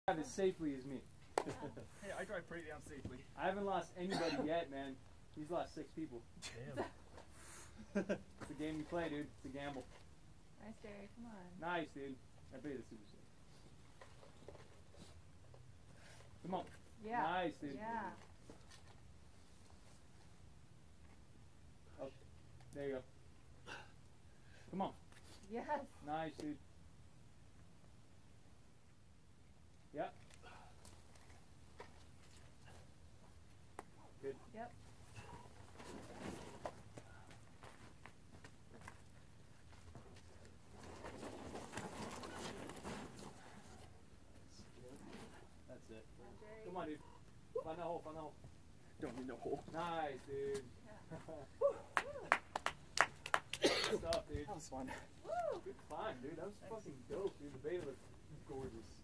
Drive as safely as me. Hey, I drive pretty damn safely. I haven't lost anybody yet, man. He's lost 6 people. Damn. It's a game you play, dude. It's a gamble. Nice, Jerry. Come on. Nice, dude. I bet it's super safe. Come on. Yeah. Nice, dude. Yeah. Oh, there you go. Come on. Yes. Nice, dude. Yep. Good. Yep. That's it. Come on, dude. Find that hole, find that hole. Don't need no hole. Nice, dude. Yeah. Good stuff, dude. That was fun. Woo! Good climb, dude. That was fucking dope, dude. The bay looked gorgeous.